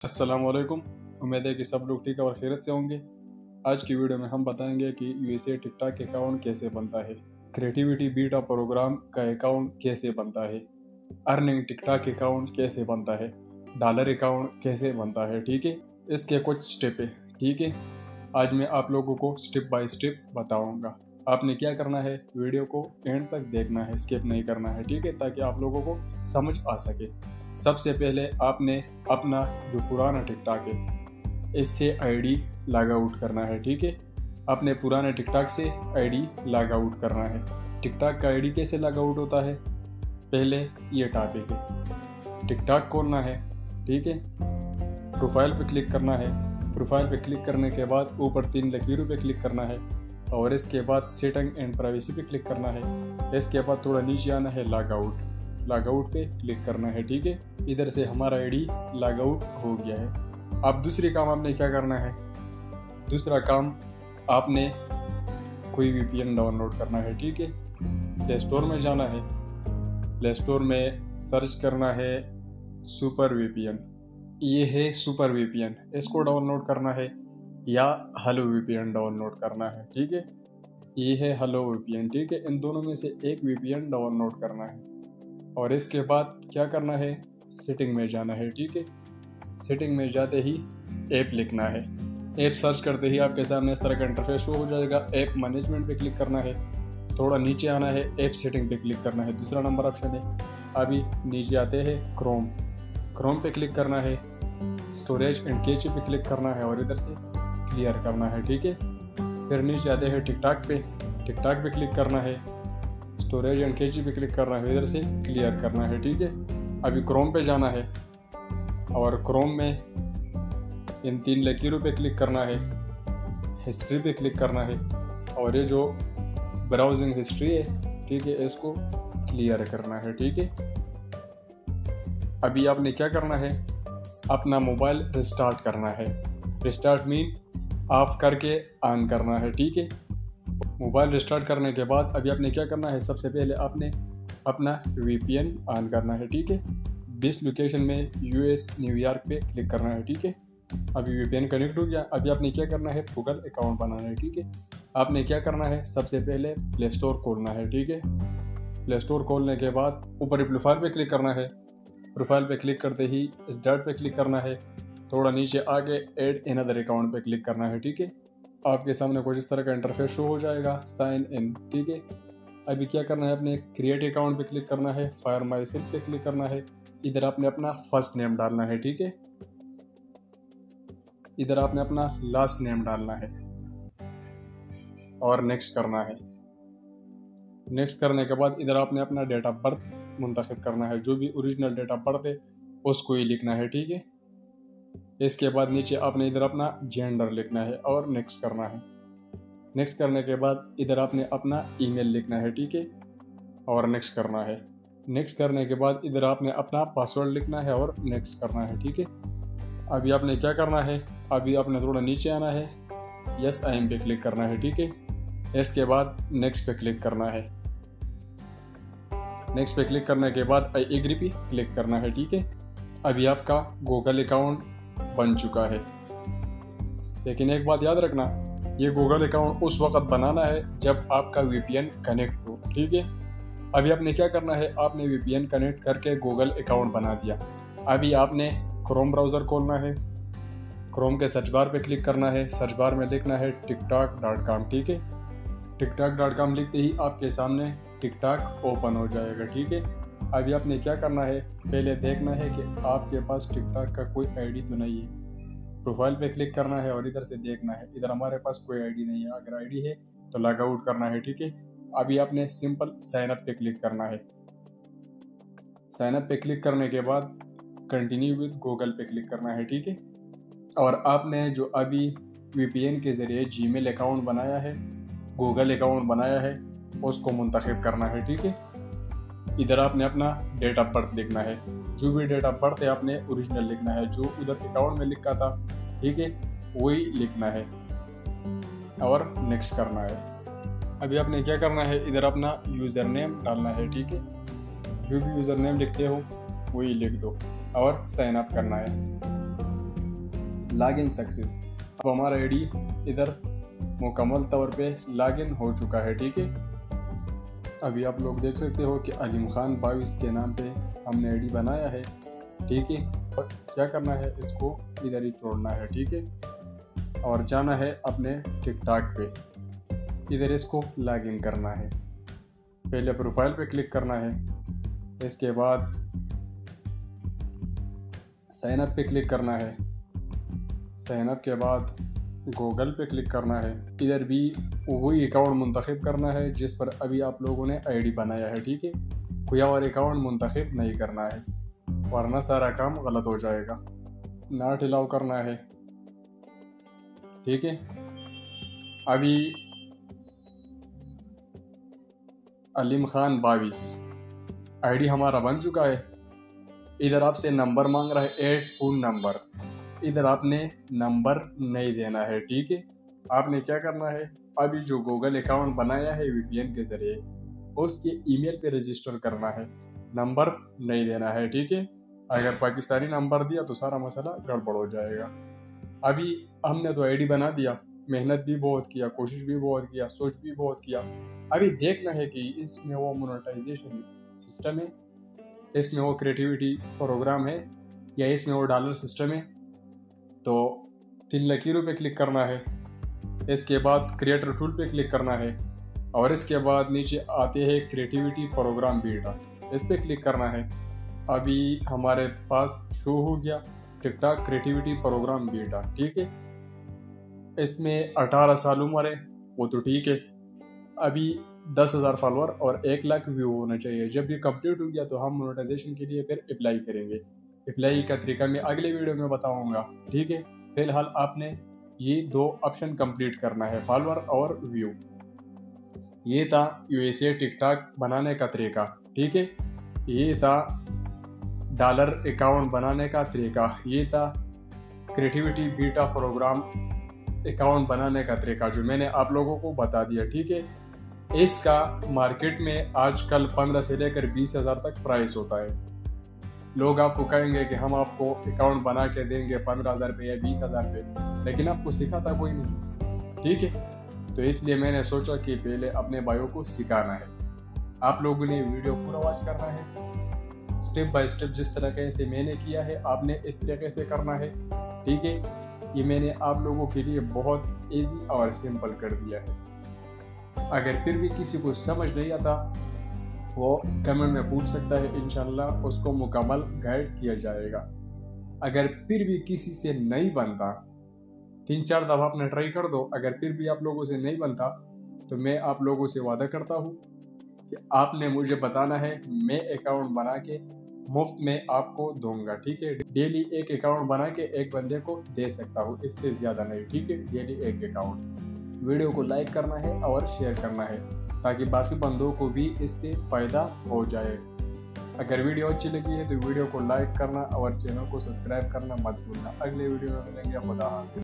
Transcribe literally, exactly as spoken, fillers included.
अस्सलामुअलैकुम। उम्मीद है कि सब लोग ठीक और खैरियत से होंगे। आज की वीडियो में हम बताएंगे कि यूएसए टिकटॉक अकाउंट कैसे बनता है, क्रिएटिविटी बीटा प्रोग्राम का अकाउंट कैसे बनता है, अर्निंग टिकटॉक अकाउंट कैसे बनता है, डॉलर अकाउंट कैसे बनता है। ठीक है, इसके कुछ स्टेप है। ठीक है, आज मैं आप लोगों को स्टेप बाय स्टेप बताऊंगा। आपने क्या करना है, वीडियो को एंड तक देखना है, स्किप नहीं करना है। ठीक है, ताकि आप लोगों को समझ आ सके। सबसे पहले आपने अपना जो पुराना टिकटॉक है इससे आईडी लॉग आउट करना है। ठीक है, अपने पुराने टिकटॉक से आईडी लॉग आउट करना है। टिकटॉक का आईडी कैसे लॉग आउट होता है, पहले ये टॉपिक है, टिकटॉक खोलना है। ठीक है, प्रोफाइल पे क्लिक करना है। प्रोफाइल पे क्लिक करने के बाद ऊपर तीन लकीरों पे क्लिक करना है और इसके बाद सेटिंग एंड प्राइवेसी पे क्लिक करना है। इसके बाद थोड़ा नीचे आना है, लॉग आउट लॉग आउट पे क्लिक करना है। ठीक है, इधर से हमारा आईडी लॉग आउट हो गया है। अब दूसरी काम आपने क्या करना है, दूसरा काम आपने कोई वीपीएन डाउनलोड करना है। ठीक है, प्ले स्टोर में जाना है, प्ले स्टोर में सर्च करना है सुपर वीपीएन। ये है सुपर वीपीएन, इसको डाउनलोड करना है या हेलो वीपीएन डाउनलोड करना है। ठीक है, ये है हेलो वीपीएन। ठीक है, इन दोनों में से एक वीपीएन डाउनलोड करना है और इसके बाद क्या करना है, सेटिंग में जाना है। ठीक है, सेटिंग में जाते ही ऐप लिखना है। ऐप सर्च करते ही आपके सामने इस तरह का इंटरफेस शो हो जाएगा। ऐप मैनेजमेंट पे क्लिक करना है, थोड़ा नीचे आना है, ऐप सेटिंग पे क्लिक करना है, दूसरा नंबर ऑप्शन है। अभी नीचे आते हैं क्रोम, क्रोम पे क्लिक करना है, स्टोरेज एंड कैचे पे क्लिक करना है और इधर से क्लियर करना है। ठीक है, फिर नीचे आते हैं टिकटॉक पे, टिकटॉक पे क्लिक करना है, स्टोरेज एंड कैचे पे क्लिक करना है, इधर से क्लियर करना है। ठीक है, अभी क्रोम पे जाना है और क्रोम में इन तीन लकीरों पे क्लिक करना है, हिस्ट्री पे क्लिक करना है और ये जो ब्राउजिंग हिस्ट्री है, ठीक है, इसको क्लियर करना है। ठीक है, अभी आपने क्या करना है, अपना मोबाइल रिस्टार्ट करना है। रिस्टार्ट मीन ऑफ करके ऑन करना है। ठीक है, मोबाइल रिस्टार्ट करने के बाद अभी आपने क्या करना है, सबसे पहले आपने अपना वीपीएन ऑन करना है। ठीक है, दिस लोकेशन में यूएस न्यूयॉर्क पे क्लिक करना है। ठीक है, अभी वीपीएन कनेक्ट हो गया। अभी आपने क्या करना है, गूगल अकाउंट बनाना है। ठीक है, आपने क्या करना है, सबसे पहले प्ले स्टोर खोलना है। ठीक है, प्ले स्टोर खोलने के बाद ऊपर प्रोफाइल पे क्लिक करना है। प्रोफाइल पे क्लिक करते ही इस डॉट पे क्लिक करना है, थोड़ा नीचे आके ऐड अनदर अकाउंट पे क्लिक करना है। ठीक है, आपके सामने कुछ इस तरह का इंटरफेस शो हो जाएगा, साइन इन। ठीक है, अभी क्या करना है, अपने क्रिएट अकाउंट पे क्लिक करना है, फायर माई सेल्फ पे क्लिक करना है, इधर आपने अपना फर्स्ट नेम डालना है। ठीक है, इधर आपने अपना लास्ट नेम डालना है और नेक्स्ट करना है। नेक्स्ट करने के बाद इधर आपने अपना डेट ऑफ बर्थ मुंतखब करना है, जो भी ओरिजिनल डेट ऑफ बर्थ है उसको ही लिखना है। ठीक है, इसके बाद नीचे आपने इधर अपना जेंडर लिखना है और नेक्स्ट करना है। नेक्स्ट करने के बाद इधर आपने अपना ईमेल लिखना है। ठीक है, और नेक्स्ट करना है। नेक्स्ट करने के बाद इधर आपने अपना पासवर्ड लिखना है और नेक्स्ट करना है। ठीक है, अभी आपने क्या करना है, अभी आपने थोड़ा नीचे आना है, यस आई एम पे क्लिक करना है। ठीक है, इसके बाद नेक्स्ट पे क्लिक करना है। नेक्स्ट पे क्लिक करने के बाद आई एग्री पे क्लिक करना है। ठीक है, अभी आपका गूगल अकाउंट बन चुका है। लेकिन एक बात याद रखना, ये गूगल अकाउंट उस वक्त बनाना है जब आपका वीपीएन कनेक्ट हो। ठीक है, अभी आपने क्या करना है, आपने वीपीएन कनेक्ट करके गूगल अकाउंट बना दिया। अभी आपने क्रोम ब्राउज़र खोलना है, क्रोम के सर्च बार पे क्लिक करना है, सर्च बार में लिखना है टिकटॉक डॉट कॉम। ठीक है, टिकटॉक डॉट कॉम लिखते ही आपके सामने टिकटॉक ओपन हो जाएगा। ठीक है, अभी आपने क्या करना है, पहले देखना है कि आपके पास टिकटॉक का कोई आईडी तो नहीं है। प्रोफाइल पे क्लिक करना है और इधर से देखना है, इधर हमारे पास कोई आईडी नहीं है। अगर आईडी है तो लॉग आउट करना है। ठीक है, अभी आपने सिंपल साइन अप पे क्लिक करना है। साइन अप पे क्लिक करने के बाद कंटिन्यू विद गूगल पे क्लिक करना है। ठीक है, और आपने जो अभी वीपीएन के ज़रिए जीमेल अकाउंट बनाया है, गूगल अकाउंट बनाया है, उसको मुंतखब करना है। ठीक है, इधर आपने अपना डेट ऑफ बर्थ लिखना है, जो भी डेट ऑफ बर्थ है आपने ओरिजिनल लिखना है, जो उधर अकाउंट में लिखा था। ठीक है, वही लिखना है और नेक्स्ट करना है। अभी आपने क्या करना है, इधर अपना यूज़र नेम डालना है। ठीक है, जो भी यूज़र नेम लिखते हो वही लिख दो और साइन अप करना है। Login success. अब हमारा आईडी इधर मुकम्मल तौर पे लॉगिन हो चुका है। ठीक है, अभी आप लोग देख सकते हो कि अलीम खान बाईस के नाम पे हमने आईडी बनाया है। ठीक है, और क्या करना है, इसको इधर ही छोड़ना है। ठीक है, और जाना है अपने टिकटॉक पे, इधर इसको लॉगिन करना है। पहले प्रोफाइल पे क्लिक करना है, इसके बाद साइन अप पे क्लिक करना है। साइन अप के बाद गूगल पे क्लिक करना है। इधर भी वही अकाउंट मुंतखब करना है जिस पर अभी आप लोगों ने आईडी बनाया है। ठीक है, कोई और अकाउंट मुंतखब नहीं करना है वरना सारा काम गलत हो जाएगा। नॉट अलाउ करना है। ठीक है, अभी अलीम खान बाईस आईडी हमारा बन चुका है। इधर आपसे नंबर मांग रहा है, ऐड फोन नंबर। इधर आपने नंबर नहीं देना है। ठीक है, आपने क्या करना है, अभी जो गूगल अकाउंट बनाया है वीपीएन के जरिए उसके ईमेल पे रजिस्टर करना है, नंबर नहीं देना है। ठीक है, अगर पाकिस्तानी नंबर दिया तो सारा मसला गड़बड़ हो जाएगा। अभी हमने तो आईडी बना दिया, मेहनत भी बहुत किया, कोशिश भी बहुत किया, सोच भी बहुत किया। अभी देखना है कि इसमें वो मोनेटाइजेशन सिस्टम है, इसमें वो क्रिएटिविटी प्रोग्राम है, या इसमें वो डॉलर सिस्टम है। तो तीन लकीरों पे क्लिक करना है, इसके बाद क्रिएटर टूल पे क्लिक करना है, और इसके बाद नीचे आते हैं क्रिएटिविटी प्रोग्राम बीटा, इस पे क्लिक करना है। अभी हमारे पास शो हो गया टिकटॉक क्रिएटिविटी प्रोग्राम बीटा। ठीक है, इसमें अठारह साल उम्र है, वो तो ठीक है। अभी दस हज़ार फॉलोअर और एक लाख व्यू होना चाहिए। जब ये कंप्लीट हो गया तो हम मोनेटाइजेशन के लिए फिर अप्लाई करेंगे। अप्लाई का तरीका मैं अगले वीडियो में बताऊंगा। ठीक है, फिलहाल आपने ये दो ऑप्शन कंप्लीट करना है, फॉलोअर और व्यू। ये था यूएसए टिकटॉक बनाने का तरीका। ठीक है, ये था डॉलर अकाउंट बनाने का तरीका, ये था क्रिएटिविटी बीटा प्रोग्राम अकाउंट बनाने का तरीका जो मैंने आप लोगों को बता दिया। ठीक है, इसका मार्केट में आजकल पंद्रह से लेकर बीस हज़ार तक प्राइस होता है। लोग आपको कहेंगे कि हम आपको अकाउंट बना के देंगे पंद्रह हज़ार पे या बीस हज़ार पे, लेकिन आपको सिखाता कोई नहीं। ठीक है, तो इसलिए मैंने सोचा कि पहले अपने भाइयों को सिखाना है। आप लोगों ने वीडियो पूरा वॉच करना है, स्टेप बाय स्टेप जिस तरीके से मैंने किया है आपने इस तरीके से करना है। ठीक है, ये मैंने आप लोगों के लिए बहुत इजी और सिंपल कर दिया है। अगर फिर भी किसी को समझ नहीं आता वो कमेंट में पूछ सकता है, इंशाल्लाह उसको मुकम्मल गाइड किया जाएगा। अगर फिर भी किसी से नहीं बनता, तीन चार दफ़ा आपने ट्राई कर दो, अगर फिर भी आप लोगों से नहीं बनता तो मैं आप लोगों से वादा करता हूँ कि आपने मुझे बताना है, मैं अकाउंट बना के मुफ्त में आपको दूंगा। ठीक है, डेली एक अकाउंट बना के एक बंदे को दे सकता हूँ, इससे ज़्यादा नहीं। ठीक है, डेली एक अकाउंट। वीडियो को लाइक करना है और शेयर करना है ताकि बाकी बंदों को भी इससे फ़ायदा हो जाए। अगर वीडियो अच्छी लगी है तो वीडियो को लाइक करना और चैनल को सब्सक्राइब करना मत भूलना। अगले वीडियो में मिलेंगे। खुदा हाफिज़।